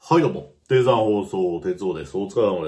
はい、どうも。低山放送、哲夫です。お疲れ様です。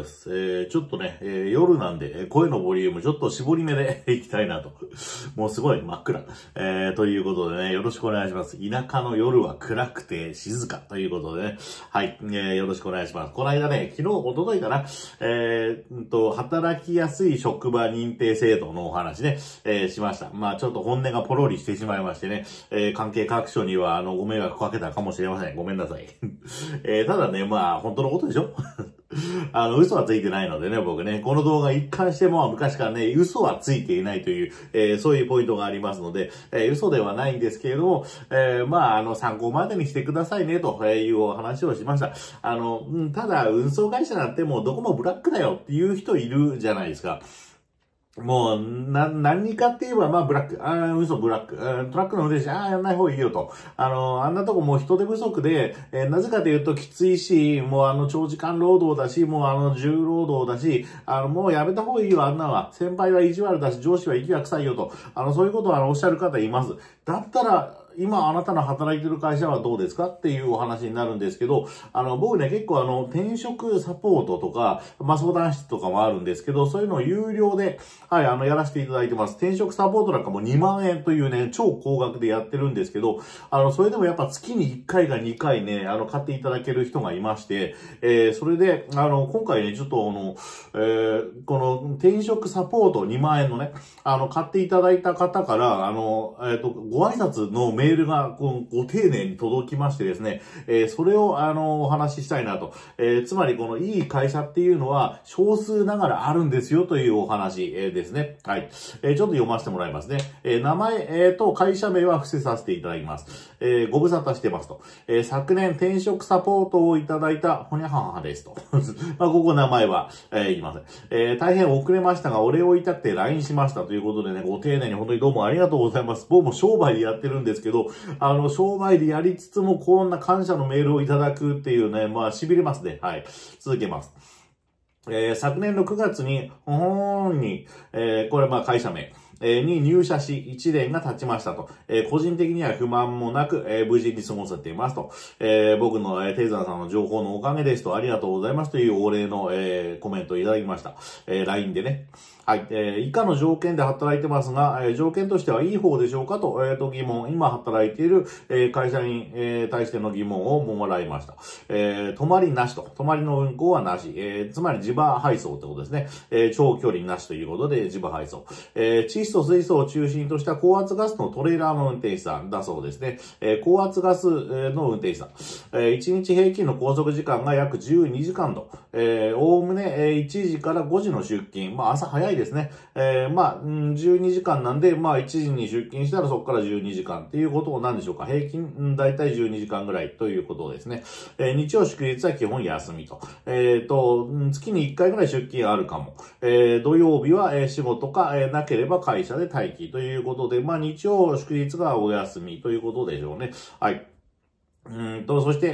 ちょっとね、夜なんで、声のボリュームちょっと絞り目でいきたいなと。もうすごい真っ暗。ということでね、よろしくお願いします。田舎の夜は暗くて静かということでね。はい、よろしくお願いします。この間ね、昨日、一昨日かな、働きやすい職場認定制度のお話ね、しました。まあちょっと本音がポロリしてしまいましてね、関係各所にはご迷惑かけたかもしれません。ごめんなさい。ただね、まあ本当のことでしょ嘘はついてないのでね、僕ね、この動画一貫しても昔からね、嘘はついていないという、そういうポイントがありますので、嘘ではないんですけれども、参考までにしてくださいね、というお話をしました。ただ、運送会社なんてもうどこもブラックだよっていう人いるじゃないですか。もう、何かって言えば、まあ、ブラック。嘘、ブラック。トラックの運転手、やんない方がいいよと。あんなとこもう人手不足で、なぜかというときついし、もう長時間労働だし、もう重労働だし、もうやめた方がいいよ、あんなは。先輩は意地悪だし、上司は息が臭いよと。そういうことをおっしゃる方います。だったら、今あなたの働いてる会社はどうですかっていうお話になるんですけど、僕ね、結構転職サポートとか、相談室とかもあるんですけど、そういうのを有料で、はい、やらせていただいてます。転職サポートなんかも2万円というね、超高額でやってるんですけど、それでもやっぱ月に1回か2回ね、買っていただける人がいまして、それで、今回ね、ちょっとこの転職サポート2万円のね、買っていただいた方から、ご挨拶のメールがご丁寧に届きましてですね、それをお話ししたいなと。つまりこのいい会社っていうのは少数ながらあるんですよというお話ですね。はい。ちょっと読ませてもらいますね。名前、と会社名は伏せさせていただきます。ご無沙汰してますと。昨年転職サポートをいただいたほにゃはんはですと。ここ名前は、言いません。大変遅れましたがお礼を言いたくて LINE しましたということでね、ご丁寧に本当にどうもありがとうございます。僕も商売でやってるんですけど、商売でやりつつもこんな感謝のメールをいただくっていうね、痺れますね。はい。続けます。昨年の9月に、これ会社名。に入社し1年が経ちましたと。個人的には不満もなく、無事に過ごせていますと。僕の、テイザーさんの情報のおかげですと、ありがとうございますというお礼の、コメントをいただきました。LINE でね。はい。以下の条件で働いてますが、条件としてはいい方でしょうかと、疑問、今働いている、会社に、対しての疑問をもらいました。泊まりなしと。泊まりの運行はなし。つまり自腹配送ってことですね。長距離なしということで自腹配送。窒素水素を中心とした高圧ガスのトレーラーの運転手さんだそうですね。高圧ガスの運転手さん。1日平均の拘束時間が約12時間と。おおむね1時から5時の出勤。朝早いですね。12時間なんで、1時に出勤したらそこから12時間っていうことなんでしょうか。平均、だいたい12時間ぐらいということですね。日曜祝日は基本休みと。月に1回ぐらい出勤あるかも。土曜日は仕事かなければ会社で待機ということで、日曜祝日がお休みということでしょうね。はい。そして、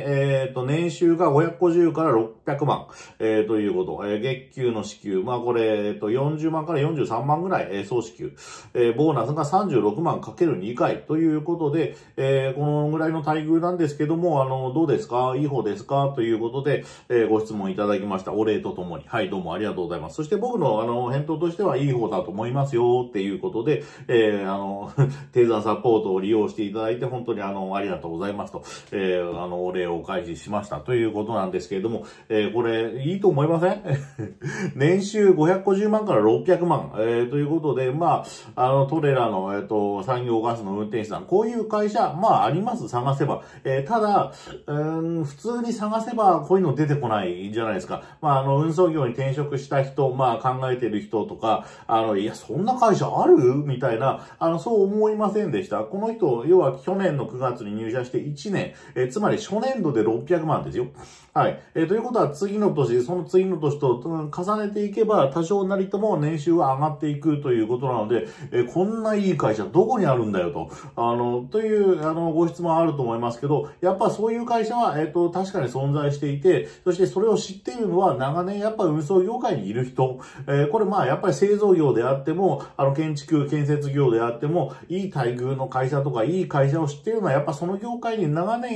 年収が550から600万、ということ。月給の支給。これ、40万から43万ぐらい、総支給。ボーナスが36万かける2回ということで、このぐらいの待遇なんですけども、どうですか？いい方ですか？ということで、ご質問いただきました。お礼とともに。はい、どうもありがとうございます。そして僕の、返答としてはいい方だと思いますよ、っていうことで、低山サポートを利用していただいて、本当にありがとうございますと。お礼をお返ししましたということなんですけれども、これ、いいと思いません年収550万から600万、ということで、トレーラーの、産業ガスの運転手さん、こういう会社、あります、探せば。ただ、普通に探せば、こういうの出てこないじゃないですか。運送業に転職した人、考えてる人とか、いや、そんな会社あるみたいな、そう思いませんでした。この人、要は去年の9月に入社して1年、つまり初年度で600万ですよ。はい。ということは次の年、その次の年と重ねていけば多少なりとも年収は上がっていくということなので、こんないい会社どこにあるんだよと、というご質問あると思いますけど、やっぱそういう会社は、確かに存在していて、そしてそれを知っているのは長年やっぱ運送業界にいる人、これやっぱり製造業であっても、建築、建設業であっても、いい待遇の会社とかいい会社を知っているのはやっぱその業界に長年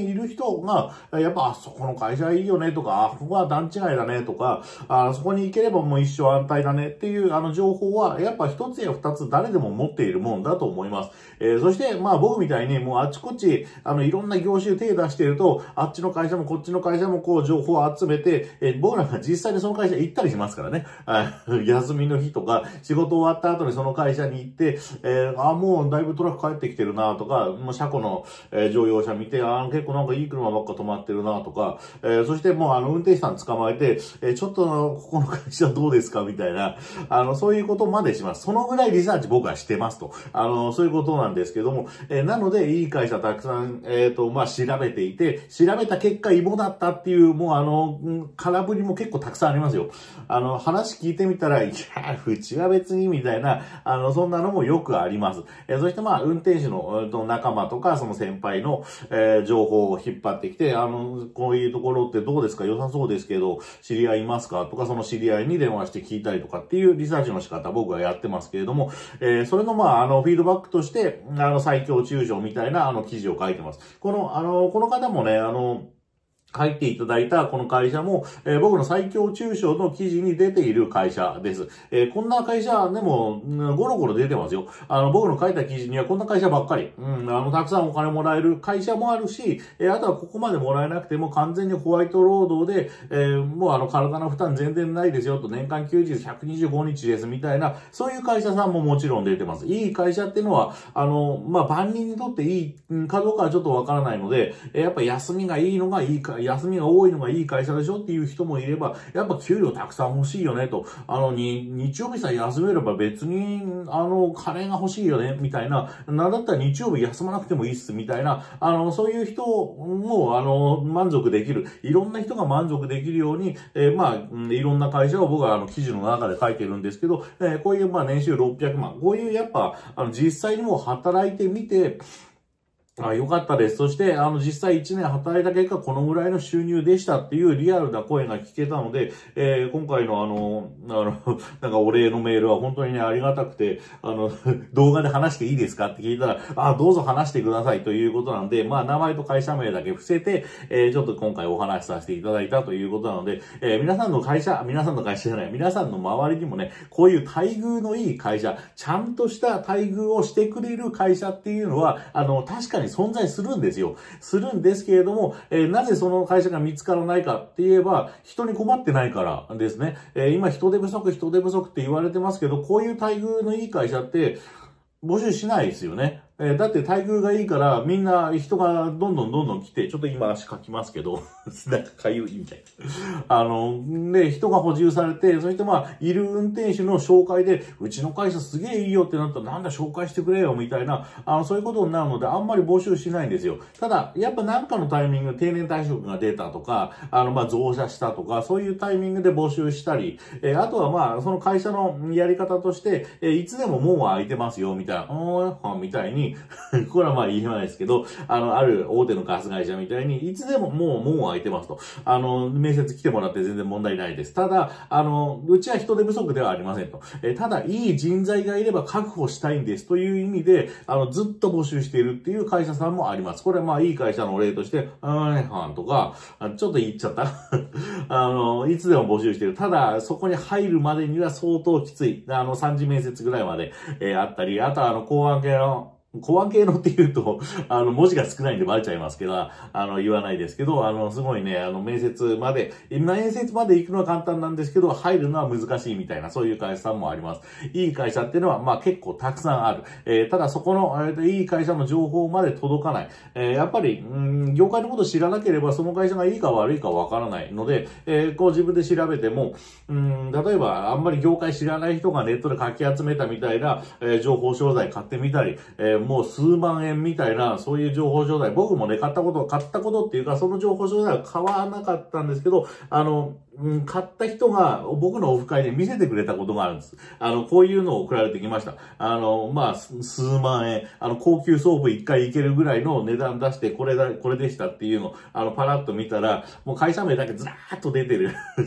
にいる人が、やっぱ、あそこの会社いいよねとか、あそこは段違いだねとか、あそこに行ければもう一生安泰だねっていう情報は、やっぱ一つや二つ誰でも持っているもんだと思います。そして、まあ僕みたいにもうあちこち、いろんな業種手出していると、あっちの会社もこっちの会社もこう情報を集めて、僕なんか実際にその会社行ったりしますからね。休みの日とか、仕事終わった後にその会社に行って、もうだいぶトラック帰ってきてるなとか、もう車庫の、乗用車見て、結構なんかいい車ばっか止まってるなとか、そしてもう運転手さん捕まえて、ちょっとここの会社どうですかみたいな、そういうことまでします。そのぐらいリサーチ僕はしてますと。そういうことなんですけども、なので、いい会社たくさん、まあ、調べていて、調べた結果、芋だったっていう、もう空振りも結構たくさんありますよ。話聞いてみたら、いや、うちは別に、みたいな、そんなのもよくあります。そしてまあ、運転手の、仲間とか、その先輩の、情報を引っ張ってきて、こういうところってどうですか？良さそうですけど、知り合いいますか？とか、その知り合いに電話して聞いたりとかっていうリサーチの仕方、僕はやってますけれども、それのまあ、フィードバックとして、最強中小みたいな、記事を書いてます。この方もね、書いていただいたこの会社も、僕の最強中小の記事に出ている会社です。こんな会社でも、ゴロゴロ出てますよ。僕の書いた記事にはこんな会社ばっかり。たくさんお金もらえる会社もあるし、あとはここまでもらえなくても完全にホワイト労働で、もう体の負担全然ないですよと、年間休日125日ですみたいな、そういう会社さんももちろん出てます。いい会社っていうのは、まあ、万人にとっていいかどうかはちょっとわからないので、やっぱ休みがいいのがいいか、休みが多いのがいい会社でしょっていう人もいれば、やっぱ給料たくさん欲しいよねと、日曜日さえ休めれば別に、金が欲しいよね、みたいな、なんだったら日曜日休まなくてもいいっす、みたいな、そういう人も、満足できる。いろんな人が満足できるように、まあ、いろんな会社を僕は記事の中で書いてるんですけど、こういうまあ年収600万、こういうやっぱ、実際にもう働いてみて、よかったです。そして、実際1年働いた結果、このぐらいの収入でしたっていうリアルな声が聞けたので、今回のなんかお礼のメールは本当にね、ありがたくて、動画で話していいですかって聞いたら、どうぞ話してくださいということなので、まあ、名前と会社名だけ伏せて、ちょっと今回お話しさせていただいたということなので、皆さんの会社じゃない、皆さんの周りにもね、こういう待遇のいい会社、ちゃんとした待遇をしてくれる会社っていうのは、確かに存在するんですよ。するんですけれども、なぜその会社が見つからないかって言えば、人に困ってないからですね。今人手不足って言われてますけど、こういう待遇のいい会社って募集しないですよね。だって待遇がいいから、みんな人がどんどん来て、ちょっと今足かきますけど、なんかかゆいみたいな。で、人が補充されて、そしてまあ、いる運転手の紹介で、うちの会社すげえいいよってなったら、なんだ紹介してくれよ、みたいな、そういうことになるので、あんまり募集しないんですよ。ただ、やっぱなんかのタイミングで定年退職が出たとか、まあ、増車したとか、そういうタイミングで募集したり、あとはまあ、その会社のやり方として、いつでも門は開いてますよ、みたいな、みたいに、これはまあ言えないですけど、ある大手のガス会社みたいに、いつでももう門は開いてますと。面接来てもらって全然問題ないです。ただ、うちは人手不足ではありませんと。ただ、いい人材がいれば確保したいんですという意味で、ずっと募集しているっていう会社さんもあります。これはまあいい会社の例として、とか、ちょっと言っちゃった。いつでも募集している。ただ、そこに入るまでには相当きつい。3次面接ぐらいまで、あったり、あとは公安系のって言うと、文字が少ないんでバレちゃいますけど、言わないですけど、すごいね、面接まで行くのは簡単なんですけど、入るのは難しいみたいな、そういう会社さんもあります。いい会社っていうのは、まあ結構たくさんある。ただそこの、いい会社の情報まで届かない。やっぱり、業界のこと知らなければ、その会社がいいか悪いかわからないので、こう自分で調べても、例えば、あんまり業界知らない人がネットでかき集めたみたいな、情報商材買ってみたり、もう数万円みたいな、そういう情報商材、僕もね、買ったことっていうか、その情報商材は買わなかったんですけど、買った人が僕のオフ会で見せてくれたことがあるんです。こういうのを送られてきました。まあ、数万円、高級ソープ1回いけるぐらいの値段出して、これでしたっていうのを、パラッと見たら、もう会社名だけずらーっと出てる。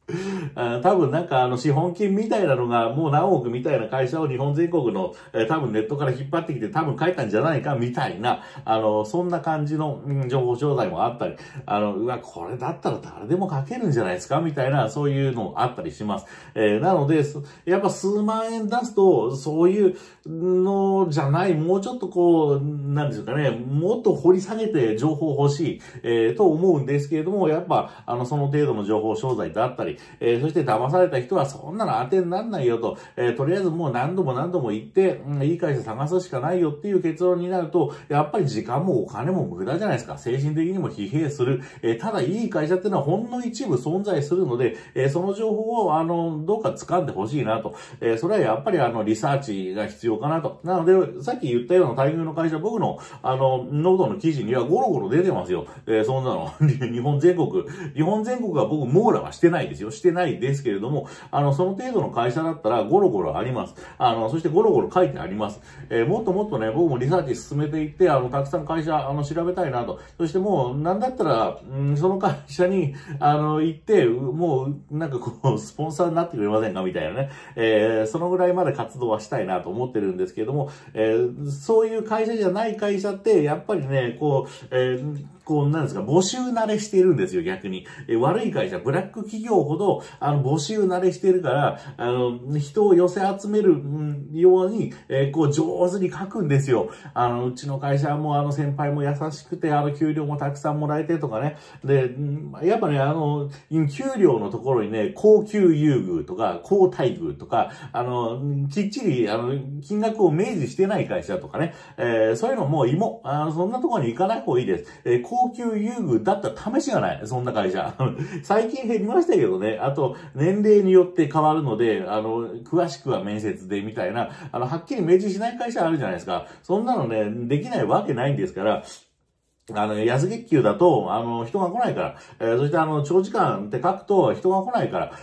多分なんか資本金みたいなのがもう何億みたいな会社を日本全国の、多分ネットから引っ張ってきて多分書いたんじゃないかみたいな、そんな感じの、情報商材もあったり、うわ、これだったら誰でも書けるんじゃないですかみたいな、そういうのあったりします。なので、やっぱ数万円出すと、そういうのじゃない、もうちょっとこう、なんですかね、もっと掘り下げて情報欲しい、と思うんですけれども、やっぱ、その程度の情報商材だったり、そして騙された人はそんなの当てになんないよと、とりあえずもう何度も何度も言って、いい会社探すしかないよっていう結論になると、やっぱり時間もお金も無駄じゃないですか。精神的にも疲弊する。ただいい会社っていうのはほんの一部存在するので、その情報をどうか掴んでほしいなと。それはやっぱりリサーチが必要かなと。なので、さっき言ったような待遇の会社、僕のノートの記事にはゴロゴロ出てますよ。そんなの。日本全国は僕網羅はしてないですよ。してないですけれども、その程度の会社だったらゴロゴロあります。そしてゴロゴロ書いてあります。もっともっとね、僕もリサーチ進めていって、たくさん会社、調べたいなと。そしてもう、なんだったら、その会社に、行って、もう、なんかこう、スポンサーになってくれませんかみたいなね。そのぐらいまで活動はしたいなと思ってるんですけれども、そういう会社じゃない会社って、やっぱりね、なんですか、募集慣れしてるんですよ、逆に。悪い会社、ブラック企業ほど、募集慣れしてるから、人を寄せ集めるように、上手に書くんですよ。うちの会社はもう先輩も優しくて、給料もたくさんもらえてとかね。で、やっぱね、給料のところにね、高級優遇とか、高待遇とか、きっちり、金額を明示してない会社とかね、そういうのもそんなところに行かない方がいいです。高級優遇だったら試しがない。そんな会社。最近減りましたけどね。あと、年齢によって変わるので、詳しくは面接でみたいな、はっきり明示しない会社あるじゃないですか。そんなのね、できないわけないんですから、安月給だと、人が来ないから、そして長時間って書くと人が来ないから、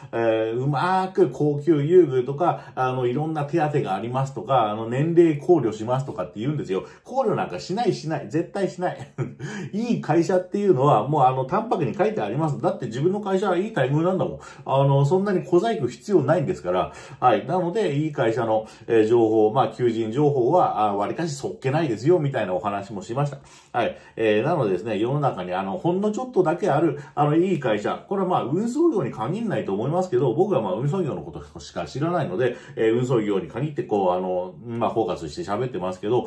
うまーく高級優遇とか、いろんな手当がありますとか、年齢考慮しますとかって言うんですよ。考慮なんかしない。絶対しない。いい会社っていうのは、もう淡白に書いてあります。だって自分の会社はいい待遇なんだもん。そんなに小細工必要ないんですから。はい。なので、いい会社の、情報、求人情報は、割かしそっけないですよ、みたいなお話もしました。はい。なのでですね、世の中にほんのちょっとだけある、いい会社。これは運送業に限らないと思いますけど、僕は運送業のことしか知らないので、運送業に限ってフォーカスして喋ってますけど、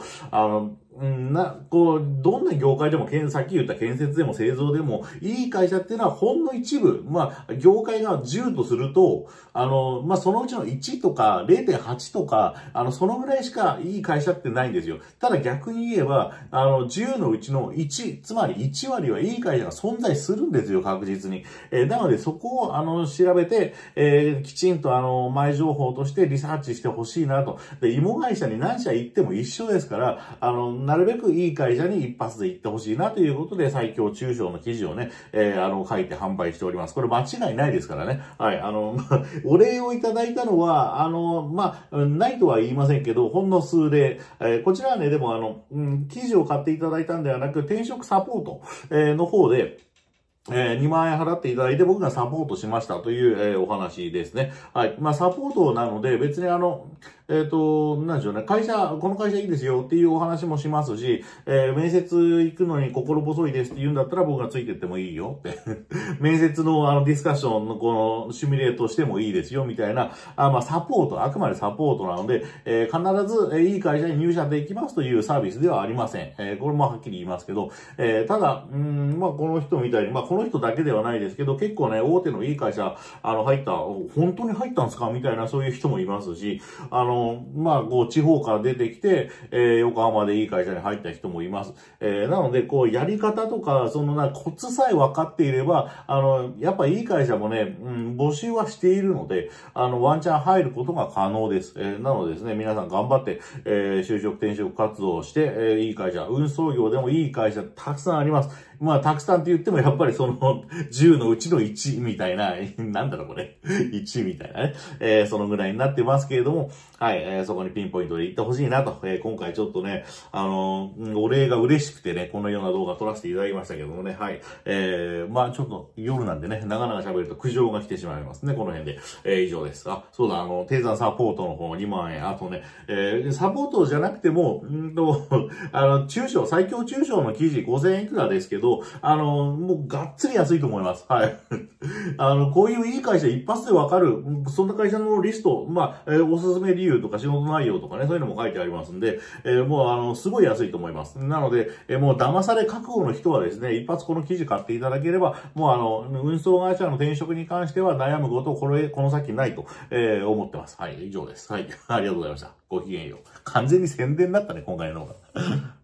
どんな業界でも、さっき言った建設でも製造でも、いい会社っていうのはほんの一部、業界が10とすると、そのうちの1とか 0.8 とか、そのぐらいしかいい会社ってないんですよ。ただ逆に言えば、10のうちの1、つまり1割はいい会社が存在するんですよ、確実に。なのでそこを、調べて、きちんと前情報としてリサーチしてほしいなと。で、芋会社に何社行っても一緒ですから、なるべくいい会社に一発で行ってほしいなということで、最強中小の記事をね、書いて販売しております。これ間違いないですからね。はい、お礼をいただいたのは、ないとは言いませんけど、ほんの数例。こちらはね、でも記事を買っていただいたんではなく、転職サポート、の方で、2万円払っていただいて僕がサポートしましたという、お話ですね。はい。サポートなので別になんでしょうね。この会社いいですよっていうお話もしますし、面接行くのに心細いですって言うんだったら僕がついてってもいいよって。面接のディスカッションのこのシミュレートしてもいいですよみたいな、サポート、あくまでサポートなので、必ずいい会社に入社できますというサービスではありません。これもはっきり言いますけど、ただ、この人みたいに、この人だけではないですけど、結構ね、大手のいい会社、本当に入ったんですかみたいなそういう人もいますし、地方から出てきて、横浜でいい会社に入った人もいます。なので、やり方とか、コツさえ分かっていれば、やっぱいい会社もね、募集はしているので、ワンチャン入ることが可能です。なのでですね、皆さん頑張って、就職転職活動をして、いい会社、運送業でもいい会社たくさんあります。 まあ、たくさんって言ってもやっぱりその10のうちの1みたいな、なんだろうこれ、1みたいなね、そのぐらいになってますけれども、はい、そこにピンポイントで行ってほしいなと、今回ちょっとね、お礼が嬉しくてね、このような動画撮らせていただきましたけどもね、はい、まあちょっと夜なんでね、長々喋ると苦情が来てしまいますね、この辺で。以上です。あ、そうだ、低山サポートの方2万円、あとね、サポートじゃなくても、最強中小の記事5000円いくらですけど、もうがっつり安いと思います。はい。こういういい会社一発でわかる、そんな会社のリスト、まあ、おすすめ理由とか仕事内容とかね、そういうのも書いてありますんで、もうすごい安いと思います。なので、もう騙され覚悟の人はですね、一発この記事買っていただければ、もう運送会社の転職に関しては悩むことこの先ないと、思ってます。はい、以上です。はい、ありがとうございました。ごきげんよう。完全に宣伝だったね、今回の動画。